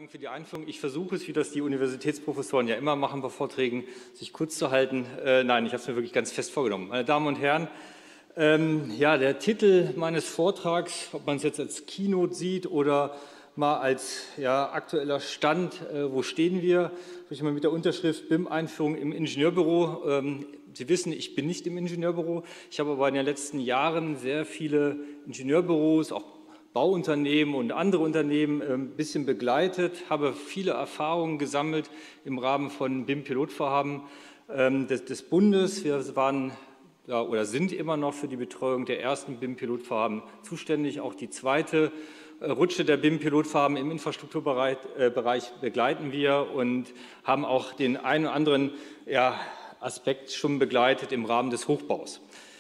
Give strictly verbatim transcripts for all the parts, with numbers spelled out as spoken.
Dank für die Einführung. Ich versuche es, wie das die Universitätsprofessoren ja immer machen bei Vorträgen, sich kurz zu halten. Äh, nein, ich habe es mir wirklich ganz fest vorgenommen. Meine Damen und Herren, ähm, ja, der Titel meines Vortrags, ob man es jetzt als Keynote sieht oder mal als ja, aktueller Stand, äh, wo stehen wir, habe ich mal mit der Unterschrift B I M-Einführung im Ingenieurbüro. Ähm, Sie wissen, ich bin nicht im Ingenieurbüro. Ich habe aber in den letzten Jahren sehr viele Ingenieurbüros, auch Bauunternehmen und andere Unternehmen ein bisschen begleitet, habe viele Erfahrungen gesammelt im Rahmen von B I M-Pilotvorhaben des, des Bundes. Wir waren ja, oder sind immer noch für die Betreuung der ersten B I M-Pilotvorhaben zuständig. Auch die zweite Rutsche der B I M-Pilotvorhaben im Infrastrukturbereich äh, Bereich begleiten wir und haben auch den einen oder anderen ja, Aspekt schon begleitet im Rahmen des Hochbaus.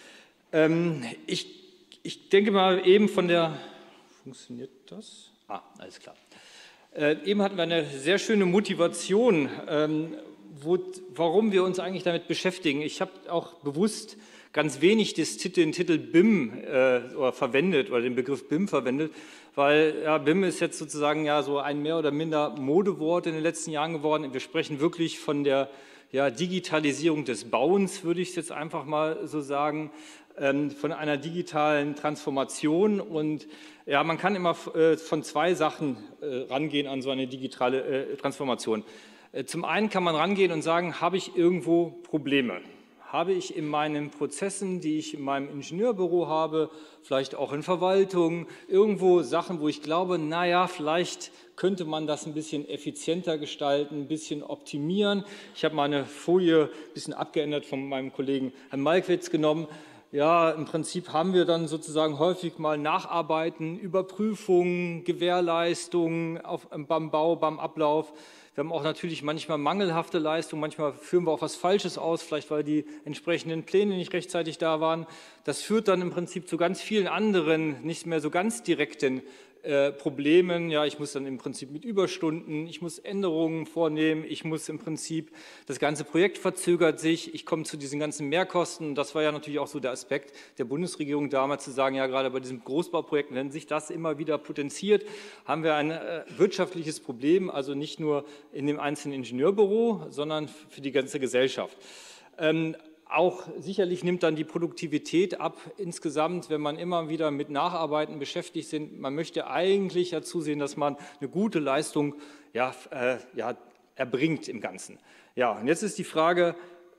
Ähm, ich, ich denke mal eben von der Funktioniert das? Ah, alles klar. Äh, eben hatten wir eine sehr schöne Motivation, ähm, wo, warum wir uns eigentlich damit beschäftigen. Ich habe auch bewusst ganz wenig des, den Titel B I M äh, oder verwendet oder den Begriff B I M verwendet, weil ja, B I M ist jetzt sozusagen ja so ein mehr oder minder Modewort in den letzten Jahren geworden. Wir sprechen wirklich von der ja, Digitalisierung des Bauens, würde ich es jetzt einfach mal so sagen, ähm, von einer digitalen Transformation. Und ja, man kann immer äh, von zwei Sachen äh, rangehen an so eine digitale äh, Transformation. Äh, zum einen kann man rangehen und sagen, habe ich irgendwo Probleme? Habe ich in meinen Prozessen, die ich in meinem Ingenieurbüro habe, vielleicht auch in Verwaltung, irgendwo Sachen, wo ich glaube, naja, vielleicht könnte man das ein bisschen effizienter gestalten, ein bisschen optimieren. Ich habe meine Folie ein bisschen abgeändert von meinem Kollegen Herrn Malkwitz genommen. Ja, im Prinzip haben wir dann sozusagen häufig mal Nacharbeiten, Überprüfungen, Gewährleistungen auf, beim Bau, beim Ablauf. Wir haben auch natürlich manchmal mangelhafte Leistungen, manchmal führen wir auch was Falsches aus, vielleicht weil die entsprechenden Pläne nicht rechtzeitig da waren. Das führt dann im Prinzip zu ganz vielen anderen, nicht mehr so ganz direkten äh, Problemen. Ja, ich muss dann im Prinzip mit Überstunden, ich muss Änderungen vornehmen, ich muss im Prinzip, das ganze Projekt verzögert sich, ich komme zu diesen ganzen Mehrkosten. Das war ja natürlich auch so der Aspekt der Bundesregierung damals, zu sagen, ja, gerade bei diesem Großbauprojekt, wenn sich das immer wieder potenziert, haben wir ein äh, wirtschaftliches Problem, also nicht nur in dem einzelnen Ingenieurbüro, sondern für die ganze Gesellschaft. Ähm, auch sicherlich nimmt dann die Produktivität ab insgesamt, wenn man immer wieder mit Nacharbeiten beschäftigt ist. Man möchte eigentlich ja zusehen, dass man eine gute Leistung ja, äh, ja, erbringt im Ganzen. Ja, und jetzt ist die Frage,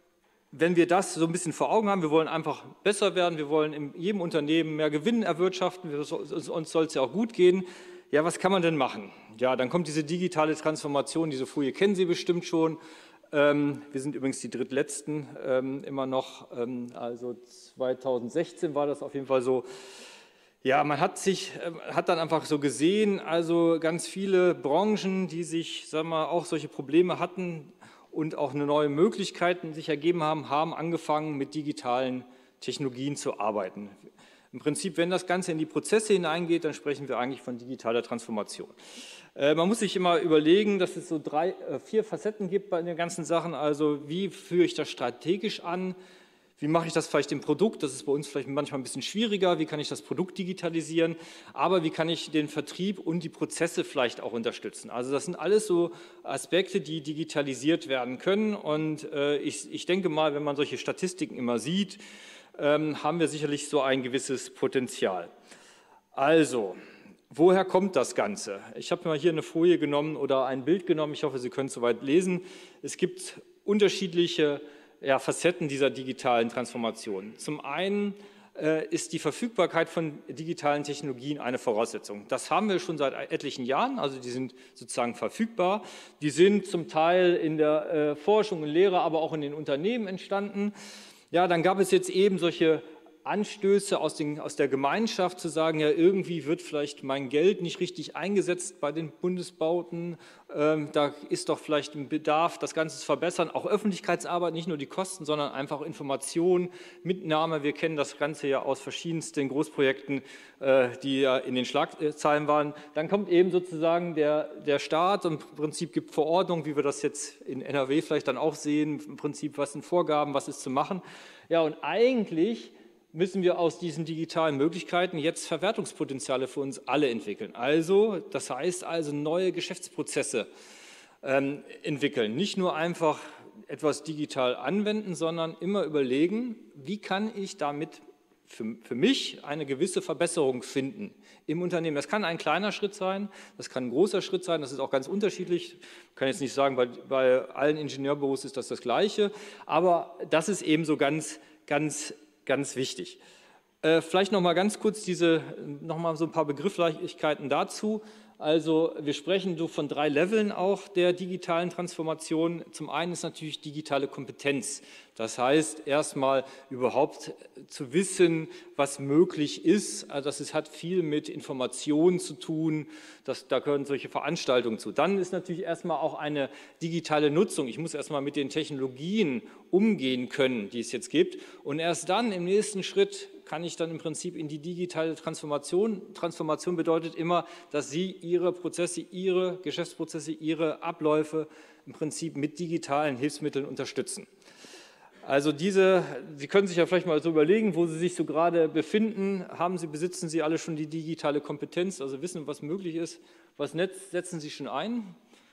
wenn wir das so ein bisschen vor Augen haben, wir wollen einfach besser werden, wir wollen in jedem Unternehmen mehr Gewinn erwirtschaften, wir, uns soll es ja auch gut gehen. Ja, was kann man denn machen? Ja, dann kommt diese digitale Transformation, diese Folie kennen Sie bestimmt schon. Ähm, wir sind übrigens die drittletzten ähm, immer noch, ähm, also zweitausendsechzehn war das auf jeden Fall so. Ja, man hat sich, äh, hat dann einfach so gesehen, also ganz viele Branchen, die sich, sagen wir mal, auch solche Probleme hatten und auch eine neue Möglichkeiten sich ergeben haben, haben angefangen mit digitalen Technologien zu arbeiten. Im Prinzip, wenn das Ganze in die Prozesse hineingeht, dann sprechen wir eigentlich von digitaler Transformation. Äh, man muss sich immer überlegen, dass es so drei, äh, vier Facetten gibt bei den ganzen Sachen. Also wie führe ich das strategisch an? Wie mache ich das vielleicht im Produkt? Das ist bei uns vielleicht manchmal ein bisschen schwieriger. Wie kann ich das Produkt digitalisieren? Aber wie kann ich den Vertrieb und die Prozesse vielleicht auch unterstützen? Also das sind alles so Aspekte, die digitalisiert werden können. Und äh, ich, ich denke mal, wenn man solche Statistiken immer sieht, ähm, haben wir sicherlich so ein gewisses Potenzial. Also, woher kommt das Ganze? Ich habe mal hier eine Folie genommen oder ein Bild genommen. Ich hoffe, Sie können es soweit lesen. Es gibt unterschiedliche ja, Facetten dieser digitalen Transformation. Zum einen äh, ist die Verfügbarkeit von digitalen Technologien eine Voraussetzung. Das haben wir schon seit etlichen Jahren, also die sind sozusagen verfügbar. Die sind zum Teil in der äh, Forschung und Lehre, aber auch in den Unternehmen entstanden. Ja, dann gab es jetzt eben solche Anstöße aus, den, aus der Gemeinschaft zu sagen, ja, irgendwie wird vielleicht mein Geld nicht richtig eingesetzt bei den Bundesbauten, ähm, da ist doch vielleicht ein Bedarf, das Ganze zu verbessern, auch Öffentlichkeitsarbeit, nicht nur die Kosten, sondern einfach Information, Mitnahme. Wir kennen das Ganze ja aus verschiedensten Großprojekten, äh, die ja in den Schlagzeilen waren. Dann kommt eben sozusagen der, der Staat und im Prinzip gibt Verordnungen, wie wir das jetzt in N R W vielleicht dann auch sehen, im Prinzip, was sind Vorgaben, was ist zu machen. Ja, und eigentlich müssen wir aus diesen digitalen Möglichkeiten jetzt Verwertungspotenziale für uns alle entwickeln. Also, das heißt also neue Geschäftsprozesse ähm, entwickeln. Nicht nur einfach etwas digital anwenden, sondern immer überlegen, wie kann ich damit für, für mich eine gewisse Verbesserung finden im Unternehmen. Das kann ein kleiner Schritt sein, das kann ein großer Schritt sein, das ist auch ganz unterschiedlich. Ich kann jetzt nicht sagen, bei, bei allen Ingenieurbüros ist das das Gleiche, aber das ist eben so ganz, ganz, ganz wichtig. Äh, vielleicht noch mal ganz kurz diese, noch mal so ein paar Begrifflichkeiten dazu. Also wir sprechen so von drei Leveln auch der digitalen Transformation. Zum einen ist natürlich digitale Kompetenz. Das heißt, erstmal überhaupt zu wissen, was möglich ist. Also das ist, hat viel mit Informationen zu tun. Das, da gehören solche Veranstaltungen zu. Dann ist natürlich erstmal auch eine digitale Nutzung. Ich muss erstmal mit den Technologien umgehen können, die es jetzt gibt. Und erst dann im nächsten Schritt kann ich dann im Prinzip in die digitale Transformation. Transformation bedeutet immer, dass Sie Ihre Prozesse, Ihre Geschäftsprozesse, Ihre Abläufe im Prinzip mit digitalen Hilfsmitteln unterstützen. Also diese, Sie können sich ja vielleicht mal so überlegen, wo Sie sich so gerade befinden. Haben Sie, besitzen Sie alle schon die digitale Kompetenz, also wissen, was möglich ist? Was Netz setzen Sie schon ein?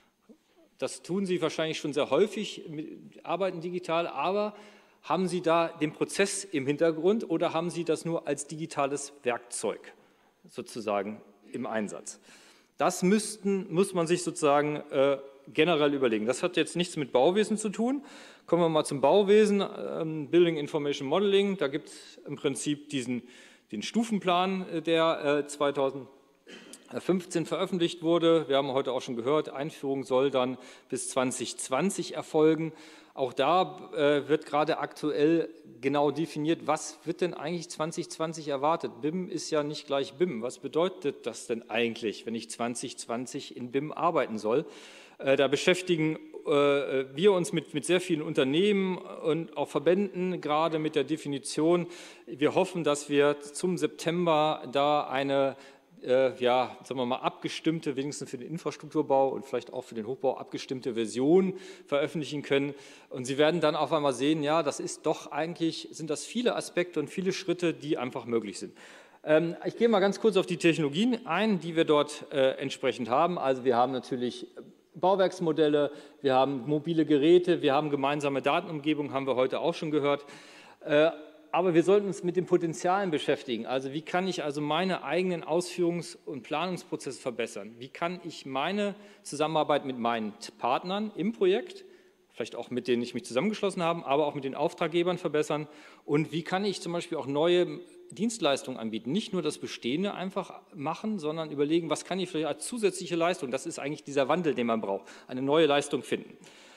Das tun Sie wahrscheinlich schon sehr häufig, arbeiten digital, aber haben Sie da den Prozess im Hintergrund oder haben Sie das nur als digitales Werkzeug sozusagen im Einsatz? Das müssten, muss man sich sozusagen äh, generell überlegen. Das hat jetzt nichts mit Bauwesen zu tun. Kommen wir mal zum Bauwesen, ähm, Building Information Modeling. Da gibt es im Prinzip diesen, den Stufenplan, der äh, zweitausendfünfzehn veröffentlicht wurde. Wir haben heute auch schon gehört, Einführung soll dann bis zwanzig zwanzig erfolgen. Auch da äh, wird gerade aktuell genau definiert, was wird denn eigentlich zwanzig zwanzig erwartet. B I M ist ja nicht gleich B I M. Was bedeutet das denn eigentlich, wenn ich zwanzig zwanzig in B I M arbeiten soll? Äh, da beschäftigen äh, wir uns mit, mit sehr vielen Unternehmen und auch Verbänden gerade mit der Definition. Wir hoffen, dass wir zum September da eine ja, sagen wir mal, abgestimmte, wenigstens für den Infrastrukturbau und vielleicht auch für den Hochbau abgestimmte Version veröffentlichen können. Und Sie werden dann auf einmal sehen, ja, das ist doch eigentlich, sind das viele Aspekte und viele Schritte, die einfach möglich sind. Ähm, ich gehe mal ganz kurz auf die Technologien ein, die wir dort äh, entsprechend haben. Also wir haben natürlich Bauwerksmodelle, wir haben mobile Geräte, wir haben gemeinsame Datenumgebung, haben wir heute auch schon gehört. Äh, Aber wir sollten uns mit den Potenzialen beschäftigen. Also wie kann ich also meine eigenen Ausführungs- und Planungsprozesse verbessern? Wie kann ich meine Zusammenarbeit mit meinen Partnern im Projekt, vielleicht auch mit denen ich mich zusammengeschlossen habe, aber auch mit den Auftraggebern verbessern? Und wie kann ich zum Beispiel auch neue Dienstleistungen anbieten? Nicht nur das Bestehende einfach machen, sondern überlegen, was kann ich vielleicht als zusätzliche Leistung, das ist eigentlich dieser Wandel, den man braucht, eine neue Leistung finden.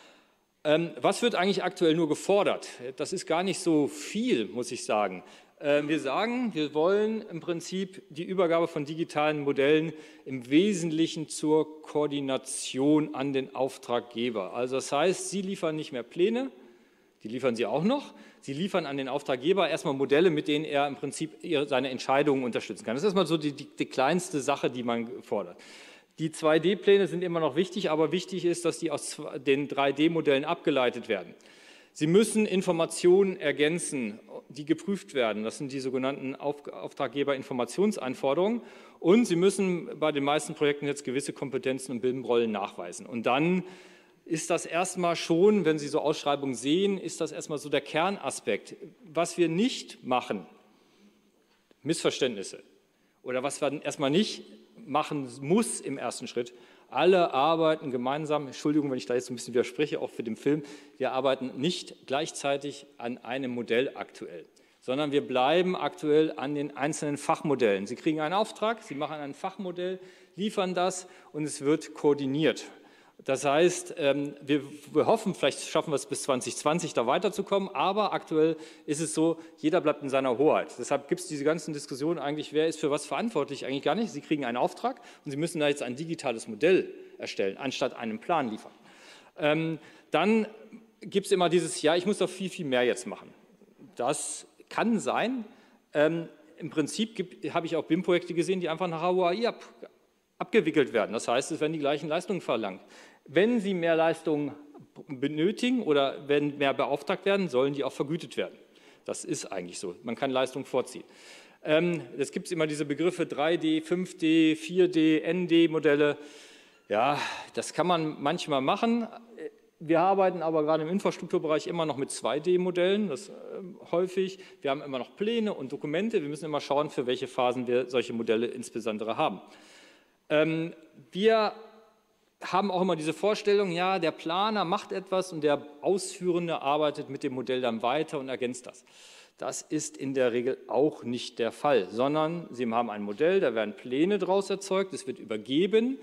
Was wird eigentlich aktuell nur gefordert? Das ist gar nicht so viel, muss ich sagen. Wir sagen, wir wollen im Prinzip die Übergabe von digitalen Modellen im Wesentlichen zur Koordination an den Auftraggeber. Also das heißt, Sie liefern nicht mehr Pläne, die liefern Sie auch noch. Sie liefern an den Auftraggeber erstmal Modelle, mit denen er im Prinzip seine Entscheidungen unterstützen kann. Das ist erstmal so die, die, die kleinste Sache, die man fordert. Die zwei D Pläne sind immer noch wichtig, aber wichtig ist, dass die aus den drei D Modellen abgeleitet werden. Sie müssen Informationen ergänzen, die geprüft werden. Das sind die sogenannten Auftraggeber-Informationsanforderungen. Und Sie müssen bei den meisten Projekten jetzt gewisse Kompetenzen und B I M-Rollen nachweisen. Und dann ist das erstmal schon, wenn Sie so Ausschreibungen sehen, ist das erstmal so der Kernaspekt. Was wir nicht machen, Missverständnisse. Oder was wir erstmal nicht machen muss im ersten Schritt. Alle arbeiten gemeinsam, Entschuldigung, wenn ich da jetzt ein bisschen widerspreche, auch für den Film, wir arbeiten nicht gleichzeitig an einem Modell aktuell, sondern wir bleiben aktuell an den einzelnen Fachmodellen. Sie kriegen einen Auftrag, Sie machen ein Fachmodell, liefern das und es wird koordiniert. Das heißt, wir, wir hoffen, vielleicht schaffen wir es bis zwanzig zwanzig da weiterzukommen, aber aktuell ist es so, jeder bleibt in seiner Hoheit. Deshalb gibt es diese ganzen Diskussionen eigentlich, wer ist für was verantwortlich, eigentlich gar nicht. Sie kriegen einen Auftrag und Sie müssen da jetzt ein digitales Modell erstellen, anstatt einen Plan liefern. Ähm, dann gibt es immer dieses, ja, ich muss doch viel, viel mehr jetzt machen. Das kann sein. Ähm, Im Prinzip habe ich auch B I M-Projekte gesehen, die einfach nach H U A I ab abgewickelt werden. Das heißt, es werden die gleichen Leistungen verlangt. Wenn Sie mehr Leistungen benötigen oder wenn mehr beauftragt werden, sollen die auch vergütet werden. Das ist eigentlich so. Man kann Leistung vorziehen. Ähm, es gibt immer diese Begriffe drei D, fünf D, vier D, N D-Modelle. Ja, das kann man manchmal machen. Wir arbeiten aber gerade im Infrastrukturbereich immer noch mit zwei D-Modellen, das äh, häufig. Wir haben immer noch Pläne und Dokumente. Wir müssen immer schauen, für welche Phasen wir solche Modelle insbesondere haben. Ähm, wir haben auch immer diese Vorstellung, ja, der Planer macht etwas und der Ausführende arbeitet mit dem Modell dann weiter und ergänzt das. Das ist in der Regel auch nicht der Fall, sondern Sie haben ein Modell, da werden Pläne daraus erzeugt, es wird übergeben.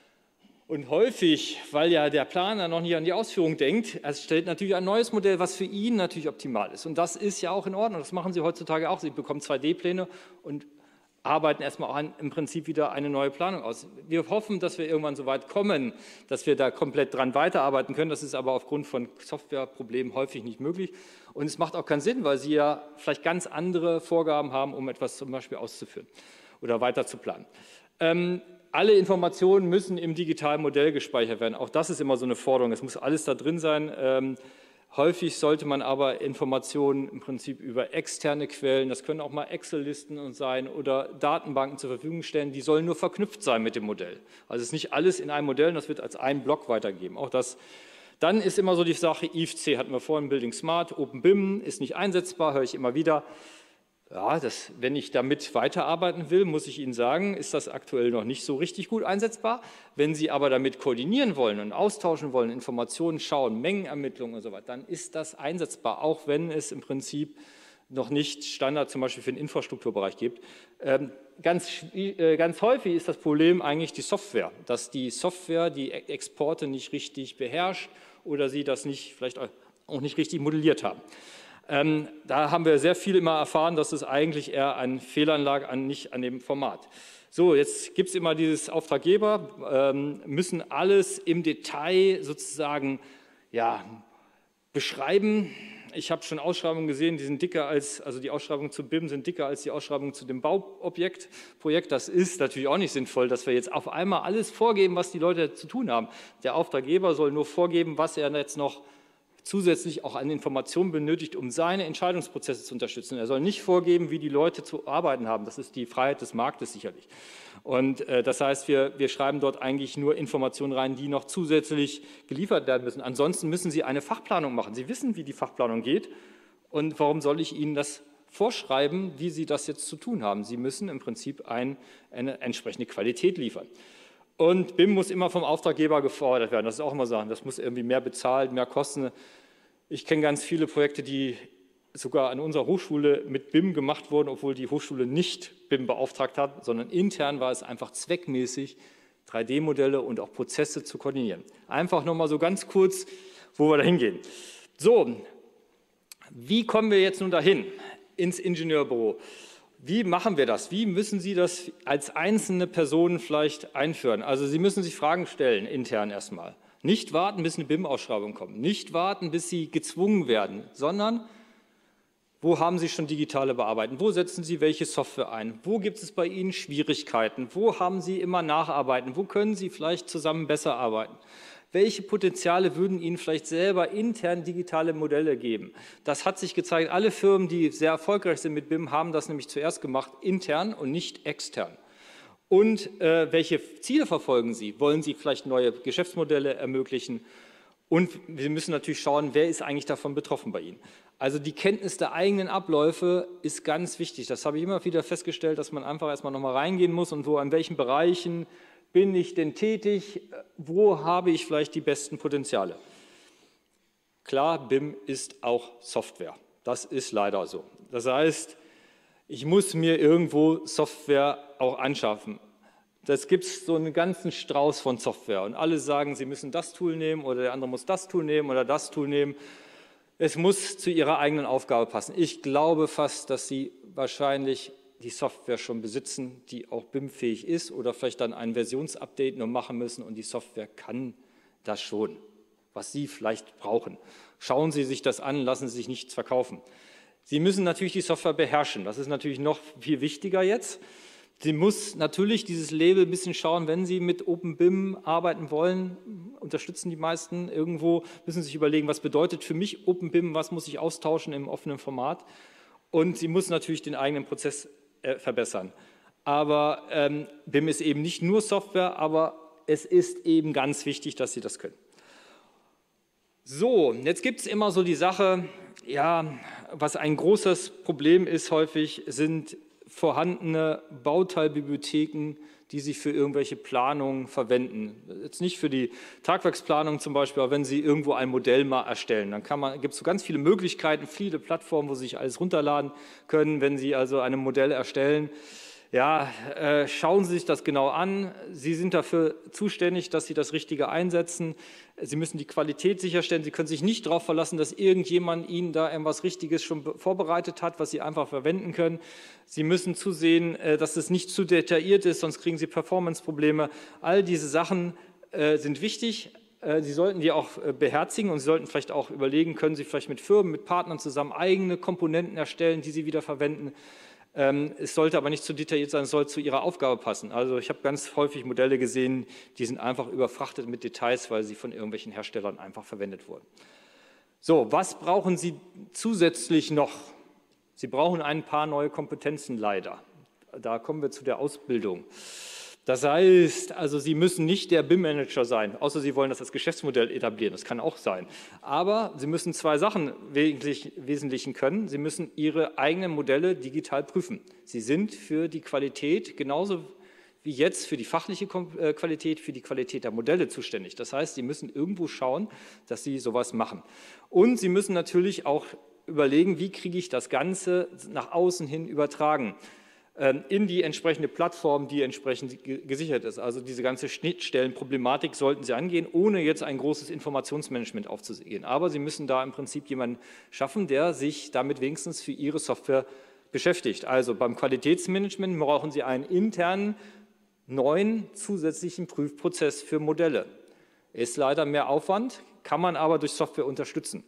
Und häufig, weil ja der Planer noch nicht an die Ausführung denkt, erstellt natürlich ein neues Modell, was für ihn natürlich optimal ist. Und das ist ja auch in Ordnung, das machen Sie heutzutage auch. Sie bekommen zwei D-Pläne und arbeiten erstmal auch an, im Prinzip wieder eine neue Planung aus. Wir hoffen, dass wir irgendwann so weit kommen, dass wir da komplett dran weiterarbeiten können. Das ist aber aufgrund von Softwareproblemen häufig nicht möglich. Und es macht auch keinen Sinn, weil Sie ja vielleicht ganz andere Vorgaben haben, um etwas zum Beispiel auszuführen oder weiter zu planen. Ähm, Alle Informationen müssen im digitalen Modell gespeichert werden. Auch das ist immer so eine Forderung. Es muss alles da drin sein. Ähm, häufig sollte man aber Informationen im Prinzip über externe Quellen, das können auch mal Excel-Listen sein oder Datenbanken zur Verfügung stellen, die sollen nur verknüpft sein mit dem Modell. Also es ist nicht alles in einem Modell, das wird als ein Block weitergegeben. Auch das. Dann ist immer so die Sache, I F C hatten wir vorhin, Building Smart, OpenBIM ist nicht einsetzbar, höre ich immer wieder. Ja, das, wenn ich damit weiterarbeiten will, muss ich Ihnen sagen, ist das aktuell noch nicht so richtig gut einsetzbar. Wenn Sie aber damit koordinieren wollen und austauschen wollen, Informationen schauen, Mengenermittlungen und so weiter, dann ist das einsetzbar, auch wenn es im Prinzip noch nicht Standard zum Beispiel für den Infrastrukturbereich gibt. Ähm, ganz, äh, ganz häufig ist das Problem eigentlich die Software, dass die Software die Exporte nicht richtig beherrscht oder Sie das nicht, vielleicht auch nicht richtig modelliert haben. Ähm, da haben wir sehr viel immer erfahren, dass es eigentlich eher an Fehlern lag, an, nicht an dem Format. So, jetzt gibt es immer dieses Auftraggeber, ähm, müssen alles im Detail sozusagen ja, beschreiben. Ich habe schon Ausschreibungen gesehen, die sind dicker als, also die Ausschreibungen zu B I M sind dicker als die Ausschreibungen zu dem Bauobjekt. Projekt, das ist natürlich auch nicht sinnvoll, dass wir jetzt auf einmal alles vorgeben, was die Leute zu tun haben. Der Auftraggeber soll nur vorgeben, was er jetzt noch zusätzlich auch an Informationen benötigt, um seine Entscheidungsprozesse zu unterstützen. Er soll nicht vorgeben, wie die Leute zu arbeiten haben. Das ist die Freiheit des Marktes sicherlich. Und äh, das heißt, wir, wir schreiben dort eigentlich nur Informationen rein, die noch zusätzlich geliefert werden müssen. Ansonsten müssen Sie eine Fachplanung machen. Sie wissen, wie die Fachplanung geht. Und warum soll ich Ihnen das vorschreiben, wie Sie das jetzt zu tun haben? Sie müssen im Prinzip ein, eine entsprechende Qualität liefern. Und B I M muss immer vom Auftraggeber gefordert werden. Das ist auch immer so. Das muss irgendwie mehr bezahlt, mehr kosten. Ich kenne ganz viele Projekte, die sogar an unserer Hochschule mit B I M gemacht wurden, obwohl die Hochschule nicht B I M beauftragt hat, sondern intern war es einfach zweckmäßig, drei D-Modelle und auch Prozesse zu koordinieren. Einfach nochmal so ganz kurz, wo wir da hingehen. So, wie kommen wir jetzt nun dahin ins Ingenieurbüro? Wie machen wir das? Wie müssen Sie das als einzelne Personen vielleicht einführen? Also Sie müssen sich Fragen stellen, intern erstmal. Nicht warten, bis eine B I M-Ausschreibung kommt. Nicht warten, bis Sie gezwungen werden, sondern wo haben Sie schon digitale Bearbeiten? Wo setzen Sie welche Software ein? Wo gibt es bei Ihnen Schwierigkeiten? Wo haben Sie immer Nacharbeiten? Wo können Sie vielleicht zusammen besser arbeiten? Welche Potenziale würden Ihnen vielleicht selber intern digitale Modelle geben? Das hat sich gezeigt, alle Firmen, die sehr erfolgreich sind mit B I M, haben das nämlich zuerst gemacht, intern und nicht extern. Und äh, welche Ziele verfolgen Sie? Wollen Sie vielleicht neue Geschäftsmodelle ermöglichen? Und wir müssen natürlich schauen, wer ist eigentlich davon betroffen bei Ihnen? Also die Kenntnis der eigenen Abläufe ist ganz wichtig. Das habe ich immer wieder festgestellt, dass man einfach erstmal nochmal reingehen muss und wo, in welchen Bereichen bin ich denn tätig, wo habe ich vielleicht die besten Potenziale? Klar, B I M ist auch Software. Das ist leider so. Das heißt, ich muss mir irgendwo Software auch anschaffen. Das gibt es so einen ganzen Strauß von Software und alle sagen, sie müssen das Tool nehmen oder der andere muss das Tool nehmen oder das Tool nehmen. Es muss zu ihrer eigenen Aufgabe passen. Ich glaube fast, dass Sie wahrscheinlich die Software schon besitzen, die auch B I M-fähig ist oder vielleicht dann ein Versionsupdate nur machen müssen und die Software kann das schon, was Sie vielleicht brauchen. Schauen Sie sich das an, lassen Sie sich nichts verkaufen. Sie müssen natürlich die Software beherrschen, das ist natürlich noch viel wichtiger jetzt. Sie muss natürlich dieses Label ein bisschen schauen, wenn Sie mit OpenBIM arbeiten wollen, unterstützen die meisten irgendwo, müssen sich überlegen, was bedeutet für mich OpenBIM, was muss ich austauschen im offenen Format. und sie muss natürlich den eigenen Prozess äh, verbessern. Aber ähm, B I M ist eben nicht nur Software, aber es ist eben ganz wichtig, dass Sie das können. So, jetzt gibt es immer so die Sache, ja, was ein großes Problem ist häufig, sind vorhandene Bauteilbibliotheken, die Sie für irgendwelche Planungen verwenden. Jetzt nicht für die Tragwerksplanung zum Beispiel, aber wenn Sie irgendwo ein Modell mal erstellen, dann gibt es so ganz viele Möglichkeiten, viele Plattformen, wo Sie sich alles runterladen können, wenn Sie also ein Modell erstellen. Ja, äh, schauen Sie sich das genau an. Sie sind dafür zuständig, dass Sie das Richtige einsetzen. Sie müssen die Qualität sicherstellen. Sie können sich nicht darauf verlassen, dass irgendjemand Ihnen da etwas Richtiges schon vorbereitet hat, was Sie einfach verwenden können. Sie müssen zusehen, äh, dass es nicht zu detailliert ist, sonst kriegen Sie Performance-Probleme. All diese Sachen äh, sind wichtig. Äh, Sie sollten die auch äh, beherzigen und Sie sollten vielleicht auch überlegen, können Sie vielleicht mit Firmen, mit Partnern zusammen eigene Komponenten erstellen, die Sie wieder verwenden. Es sollte aber nicht zu detailliert sein, es soll zu Ihrer Aufgabe passen. Also ich habe ganz häufig Modelle gesehen, die sind einfach überfrachtet mit Details, weil sie von irgendwelchen Herstellern einfach verwendet wurden. So, was brauchen Sie zusätzlich noch? Sie brauchen ein paar neue Kompetenzen leider. Da kommen wir zu der Ausbildung. Das heißt, also Sie müssen nicht der B I M-Manager sein, außer Sie wollen das als Geschäftsmodell etablieren, das kann auch sein. Aber Sie müssen zwei Sachen wesentlich, Wesentlichen können. Sie müssen Ihre eigenen Modelle digital prüfen. Sie sind für die Qualität, genauso wie jetzt für die fachliche Qualität, für die Qualität der Modelle zuständig. Das heißt, Sie müssen irgendwo schauen, dass Sie sowas machen. Und Sie müssen natürlich auch überlegen, wie kriege ich das Ganze nach außen hin übertragen in die entsprechende Plattform, die entsprechend gesichert ist. Also diese ganze Schnittstellenproblematik sollten Sie angehen, ohne jetzt ein großes Informationsmanagement aufzugehen. Aber Sie müssen da im Prinzip jemanden schaffen, der sich damit wenigstens für Ihre Software beschäftigt. Also beim Qualitätsmanagement brauchen Sie einen internen, neuen zusätzlichen Prüfprozess für Modelle. Ist leider mehr Aufwand, kann man aber durch Software unterstützen.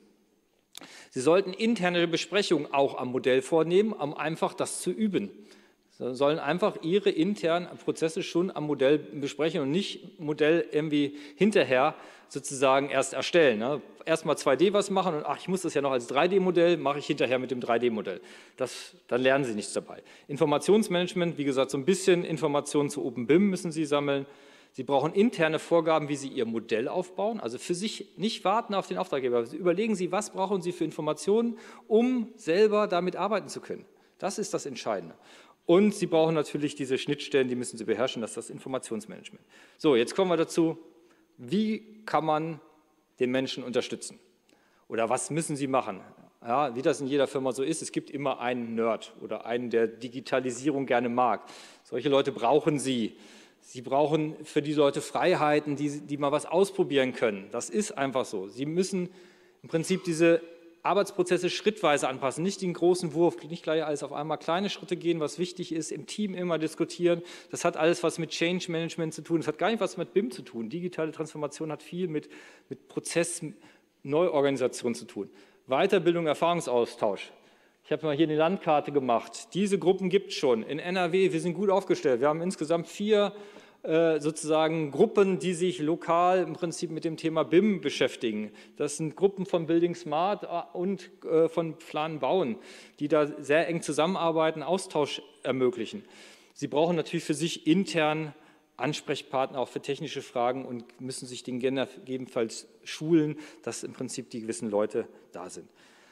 Sie sollten interne Besprechungen auch am Modell vornehmen, um einfach das zu üben. Sie sollen einfach Ihre internen Prozesse schon am Modell besprechen und nicht Modell irgendwie hinterher sozusagen erst erstellen. Ne? Erst mal zwei D was machen und ach, ich muss das ja noch als drei D-Modell, mache ich hinterher mit dem drei D-Modell. Dann lernen Sie nichts dabei. Informationsmanagement, wie gesagt, so ein bisschen Informationen zu Open B I M müssen Sie sammeln. Sie brauchen interne Vorgaben, wie Sie Ihr Modell aufbauen, also für sich nicht warten auf den Auftraggeber. Überlegen Sie, was brauchen Sie für Informationen, um selber damit arbeiten zu können. Das ist das Entscheidende. Und Sie brauchen natürlich diese Schnittstellen, die müssen Sie beherrschen, das ist das Informationsmanagement. So, jetzt kommen wir dazu, wie kann man den Menschen unterstützen? Oder was müssen Sie machen? Ja, wie das in jeder Firma so ist, es gibt immer einen Nerd oder einen, der Digitalisierung gerne mag. Solche Leute brauchen Sie. Sie brauchen für die Leute Freiheiten, die, die mal was ausprobieren können. Das ist einfach so. Sie müssen im Prinzip diese Arbeitsprozesse schrittweise anpassen, nicht den großen Wurf, nicht gleich alles auf einmal, kleine Schritte gehen, was wichtig ist, im Team immer diskutieren. Das hat alles was mit Change Management zu tun, das hat gar nicht was mit B I M zu tun. Digitale Transformation hat viel mit, mit Prozessneuorganisation zu tun. Weiterbildung, Erfahrungsaustausch. Ich habe mal hier eine Landkarte gemacht. Diese Gruppen gibt es schon. In N R W, wir sind gut aufgestellt. Wir haben insgesamt vier äh, sozusagen Gruppen, die sich lokal im Prinzip mit dem Thema B I M beschäftigen. Das sind Gruppen von Building Smart und äh, von Plan Bauen, die da sehr eng zusammenarbeiten, Austausch ermöglichen. Sie brauchen natürlich für sich intern Ansprechpartner auch für technische Fragen und müssen sich den gegebenenfalls schulen, dass im Prinzip die gewissen Leute da sind.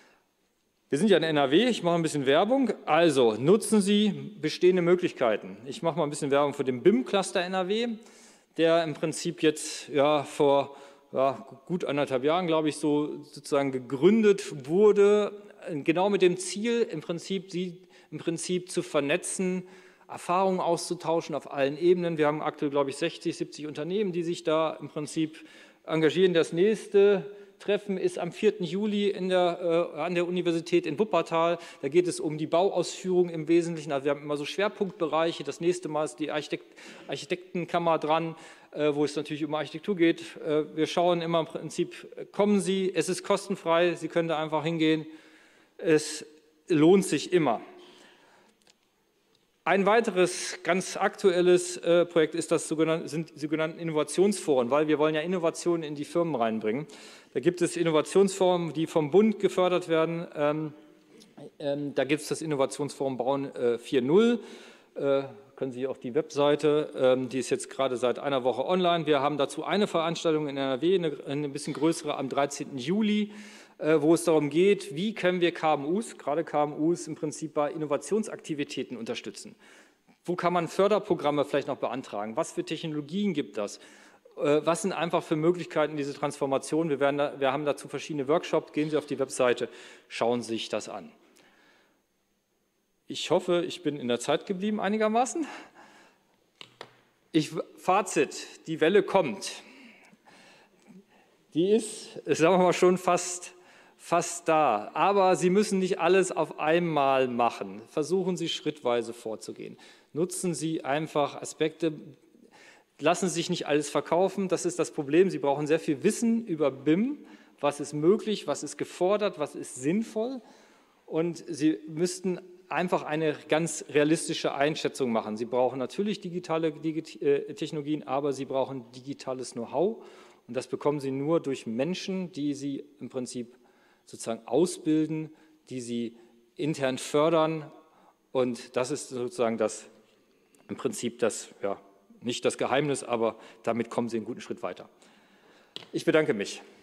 Wir sind ja in N R W, ich mache ein bisschen Werbung. Also nutzen Sie bestehende Möglichkeiten. Ich mache mal ein bisschen Werbung für den B I M-Cluster N R W, der im Prinzip jetzt ja, vor ja, gut anderthalb Jahren, glaube ich, so sozusagen gegründet wurde, genau mit dem Ziel, im Prinzip Sie im Prinzip zu vernetzen, Erfahrungen auszutauschen auf allen Ebenen. Wir haben aktuell, glaube ich, sechzig, siebzig Unternehmen, die sich da im Prinzip engagieren. Das nächste Treffen ist am vierten Juli in der, äh, an der Universität in Wuppertal. Da geht es um die Bauausführung im Wesentlichen. Also wir haben immer so Schwerpunktbereiche. Das nächste Mal ist die Architekt Architektenkammer dran, äh, wo es natürlich um Architektur geht. Äh, wir schauen immer im Prinzip, kommen Sie, es ist kostenfrei, Sie können da einfach hingehen. Es lohnt sich immer. Ein weiteres ganz aktuelles äh, Projekt ist das sogenannte, sind die sogenannten Innovationsforen, weil wir wollen ja Innovationen in die Firmen reinbringen. Da gibt es Innovationsforen, die vom Bund gefördert werden. Ähm, Ähm, da gibt es das Innovationsforum Bauen äh, vier Punkt null. Äh, können Sie auf die Webseite, ähm, die ist jetzt gerade seit einer Woche online. Wir haben dazu eine Veranstaltung in N R W, eine, eine bisschen größere am dreizehnten Juli, äh, wo es darum geht, wie können wir K M Us, gerade K M Us im Prinzip bei Innovationsaktivitäten unterstützen. Wo kann man Förderprogramme vielleicht noch beantragen? Was für Technologien gibt das? Äh, was sind einfach für Möglichkeiten diese Transformation? Wir, werden da, wir haben dazu verschiedene Workshops. Gehen Sie auf die Webseite, schauen Sie sich das an. Ich hoffe, ich bin in der Zeit geblieben einigermaßen. Ich, Fazit, die Welle kommt. Die ist, sagen wir mal, schon fast, fast da. Aber Sie müssen nicht alles auf einmal machen. Versuchen Sie schrittweise vorzugehen. Nutzen Sie einfach Aspekte, lassen Sie sich nicht alles verkaufen. Das ist das Problem. Sie brauchen sehr viel Wissen über B I M. Was ist möglich, was ist gefordert, was ist sinnvoll. Und Sie müssten einfach eine ganz realistische Einschätzung machen. Sie brauchen natürlich digitale Technologien, aber Sie brauchen digitales Know-how. Und das bekommen Sie nur durch Menschen, die Sie im Prinzip sozusagen ausbilden, die Sie intern fördern. Und das ist sozusagen das, im Prinzip das, ja, nicht das Geheimnis, aber damit kommen Sie einen guten Schritt weiter. Ich bedanke mich.